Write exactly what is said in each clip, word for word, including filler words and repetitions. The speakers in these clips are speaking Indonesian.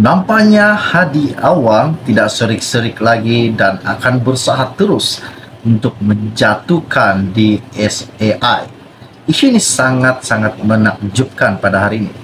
Nampaknya Hadi Awang tidak serik-serik lagi dan akan berusaha terus untuk menjatuhkan di S A I. Isu ini sangat-sangat menakjubkan pada hari ini.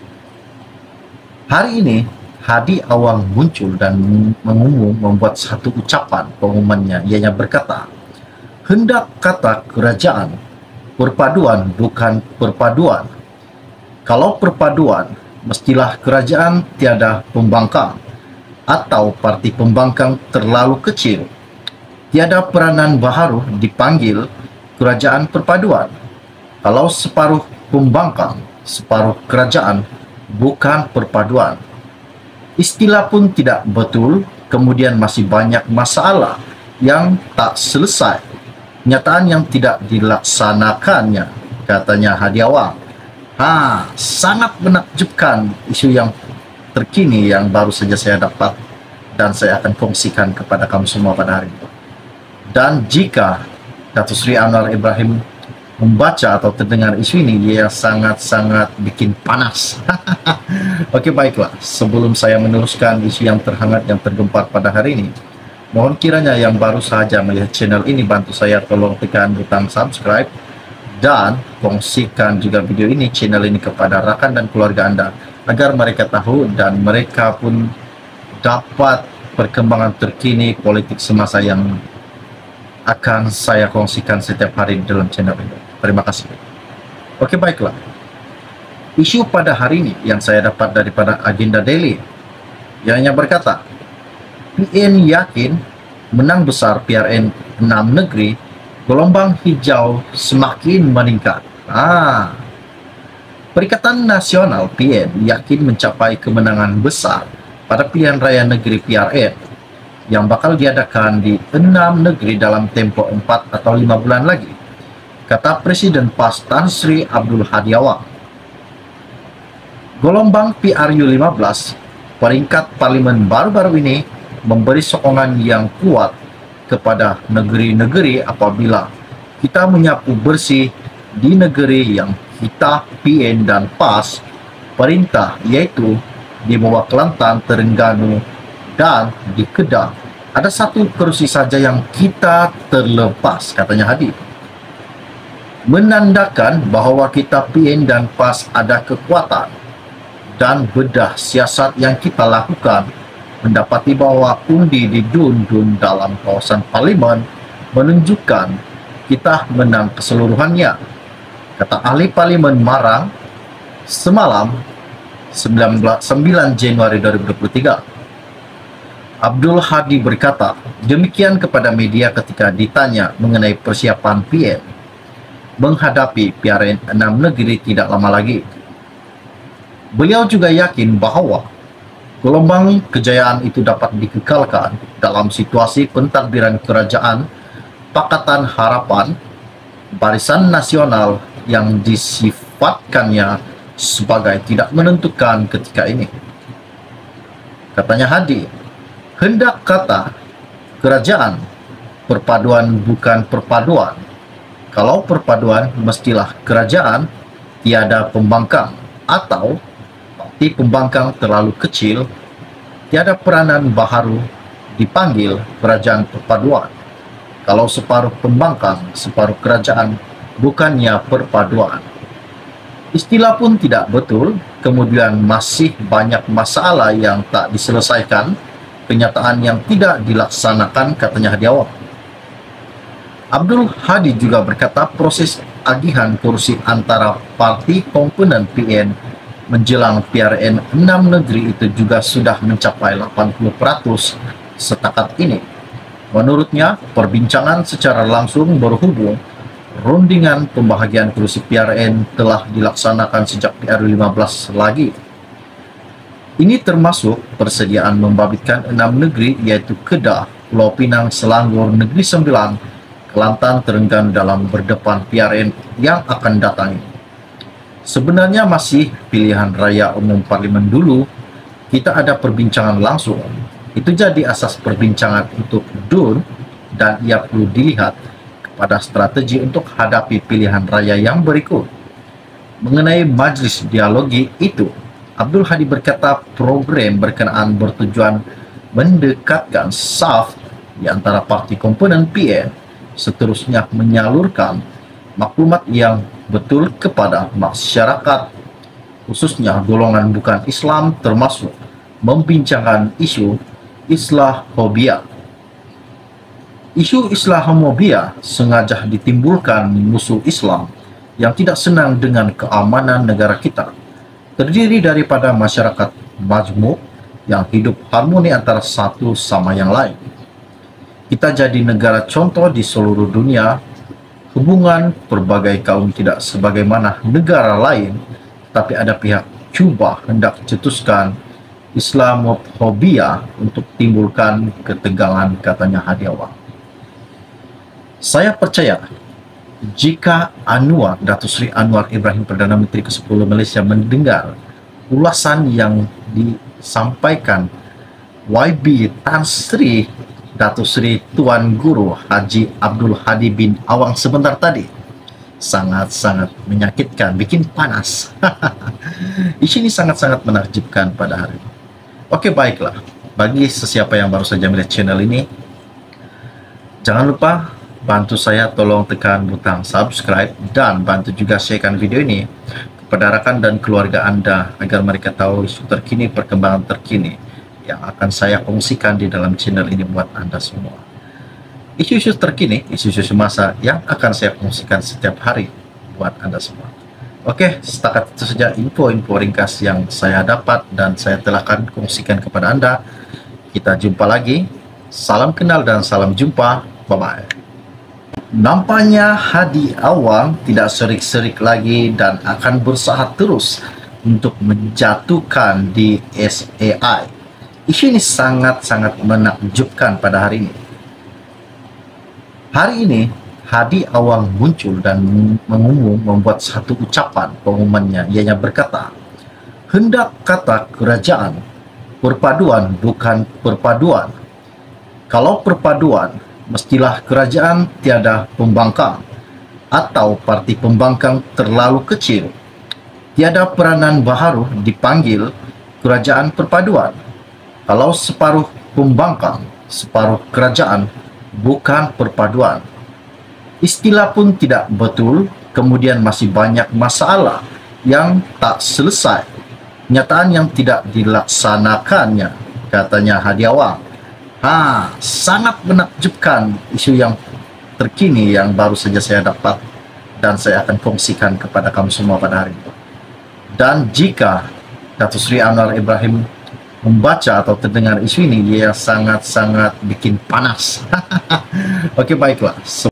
Hari ini, Hadi Awang muncul dan mengumum membuat satu ucapan pengumumannya. Ianya berkata, hendak kata kerajaan, perpaduan bukan perpaduan. Kalau perpaduan, mestilah kerajaan tiada pembangkang, atau parti pembangkang terlalu kecil. Tiada peranan baharu dipanggil kerajaan perpaduan. Kalau separuh pembangkang, separuh kerajaan, bukan perpaduan. Istilah pun tidak betul, kemudian masih banyak masalah yang tak selesai. Kenyataan yang tidak dilaksanakannya, katanya Hadi Awang. Ha, sangat menakjubkan isu yang terkini yang baru saja saya dapat dan saya akan kongsikan kepada kamu semua pada hari ini. Dan jika Datuk Seri Anwar Ibrahim membaca atau terdengar isu ini, ia sangat-sangat bikin panas. Oke, baiklah. Sebelum saya meneruskan isu yang terhangat yang tergempar pada hari ini, mohon kiranya yang baru saja melihat channel ini bantu saya tolong tekan butang subscribe dan kongsikan juga video ini, channel ini kepada rakan dan keluarga Anda agar mereka tahu dan mereka pun dapat perkembangan terkini politik semasa yang akan saya kongsikan setiap hari dalam channel ini. Terima kasih. Oke, baiklah. Isu pada hari ini yang saya dapat daripada Agenda Daily, ianya berkata, P N yakin menang besar P R N enam negeri, gelombang hijau semakin meningkat. Ah, Perikatan Nasional P N yakin mencapai kemenangan besar pada pilihan raya negeri P R N yang bakal diadakan di enam negeri dalam tempo empat atau lima bulan lagi, kata Presiden P A S Tan Sri Abdul Hadi Awang. Gelombang P R U lima belas, peringkat parlimen baru-baru ini, memberi sokongan yang kuat kepada negeri-negeri apabila kita menyapu bersih di negeri yang kita P N dan P A S perintah, yaitu di Bawah Kelantan, Terengganu, dan di Kedah. Ada satu kerusi saja yang kita terlepas, katanya Hadi. Menandakan bahawa kita P N dan P A S ada kekuatan dan bedah siasat yang kita lakukan mendapati bahawa undi di dun-dun dalam kawasan parlimen menunjukkan kita menang keseluruhannya, kata ahli parlimen Marang semalam sembilan Januari dua ribu dua puluh tiga. Abdul Hadi berkata demikian kepada media ketika ditanya mengenai persiapan P N menghadapi P R N enam negeri tidak lama lagi. Beliau juga yakin bahawa gelombang kejayaan itu dapat dikekalkan dalam situasi pentadbiran kerajaan Pakatan Harapan Barisan Nasional yang disifatkannya sebagai tidak menentukan ketika ini. Katanya Hadi, hendak kata kerajaan, perpaduan bukan perpaduan. Kalau perpaduan, mestilah kerajaan tiada pembangkang, atau parti pembangkang terlalu kecil. Tiada peranan baharu dipanggil kerajaan perpaduan. Kalau separuh pembangkang, separuh kerajaan, bukannya perpaduan. Istilah pun tidak betul, kemudian masih banyak masalah yang tak diselesaikan, kenyataan yang tidak dilaksanakan, katanya Hadi Awang. Abdul Hadi juga berkata proses agihan kursi antara parti komponen P N menjelang P R N enam negeri itu juga sudah mencapai delapan puluh peratus setakat ini. Menurutnya, perbincangan secara langsung berhubung rundingan pembahagian kursi P R N telah dilaksanakan sejak P R U lima belas lagi. Ini termasuk persediaan membabitkan enam negeri, yaitu Kedah, Pulau Pinang, Selangor, Negeri Sembilan, Kelantan, Terengganu dalam berdepan P R N yang akan datang. Sebenarnya masih pilihan raya umum parlimen dulu, kita ada perbincangan langsung. Itu jadi asas perbincangan untuk D U N dan ia perlu dilihat kepada strategi untuk hadapi pilihan raya yang berikut. Mengenai majlis dialogi itu, Abdul Hadi berkata program berkenaan bertujuan mendekatkan saf di antara parti komponen P N, seterusnya menyalurkan maklumat yang betul kepada masyarakat, khususnya golongan bukan Islam, termasuk membincangkan isu Islamophobia. Isu Islamophobia sengaja ditimbulkan musuh Islam yang tidak senang dengan keamanan negara kita, terdiri daripada masyarakat majmuk yang hidup harmoni antara satu sama yang lain. Kita jadi negara contoh di seluruh dunia. Hubungan berbagai kaum tidak sebagaimana negara lain, tapi ada pihak Cuba hendak cetuskan Islamophobia untuk timbulkan ketegangan, katanya Hadiawang. Saya percaya jika Anwar, Datuk Seri Anwar Ibrahim, Perdana Menteri kesepuluh Malaysia, mendengar ulasan yang disampaikan Y B Tan Sri Datuk Seri Tuan Guru Haji Abdul Hadi bin Awang sebentar tadi, sangat-sangat menyakitkan, bikin panas. Isu ini sangat-sangat menakjubkan pada hari ini. Oke, baiklah. Bagi sesiapa yang baru saja melihat channel ini, jangan lupa bantu saya, tolong tekan butang subscribe dan bantu juga sharekan video ini kepada rekan dan keluarga Anda agar mereka tahu isu terkini, perkembangan terkini yang akan saya kongsikan di dalam channel ini buat Anda semua. Isu-isu terkini, isu-isu semasa yang akan saya kongsikan setiap hari buat Anda semua. Oke, setakat itu saja info-info ringkas yang saya dapat dan saya telah akan kongsikan kepada Anda. Kita jumpa lagi. Salam kenal dan salam jumpa. Bye-bye. Nampaknya Hadiawang tidak serik-serik lagi dan akan berusaha terus untuk menjatuhkan D S A I. Isu ini sangat-sangat menakjubkan pada hari ini. Hari ini Hadiawang muncul dan mengumum membuat satu ucapan pengumumannya. Ianya berkata, hendak kata kerajaan, perpaduan bukan perpaduan. Kalau perpaduan, mestilah kerajaan tiada pembangkang atau parti pembangkang terlalu kecil. Tiada peranan baharu dipanggil kerajaan perpaduan. Kalau separuh pembangkang, separuh kerajaan, bukan perpaduan. Istilah pun tidak betul, kemudian masih banyak masalah yang tak selesai, kenyataan yang tidak dilaksanakannya, katanya Hadiawang. Ha, sangat menakjubkan isu yang terkini yang baru saja saya dapat dan saya akan kongsikan kepada kamu semua pada hari ini. Dan jika Datuk Seri Anwar Ibrahim membaca atau terdengar isu ini, dia sangat-sangat bikin panas. Oke, baiklah.